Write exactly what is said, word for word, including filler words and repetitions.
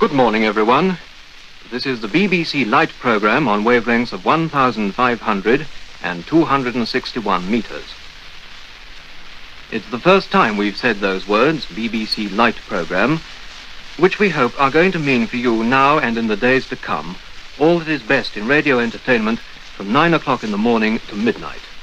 Good morning, everyone. This is the B B C Light programme on wavelengths of one thousand five hundred and two hundred sixty-one metres. It's the first time we've said those words, B B C Light programme, which we hope are going to mean for you now and in the days to come all that is best in radio entertainment from nine o'clock in the morning to midnight.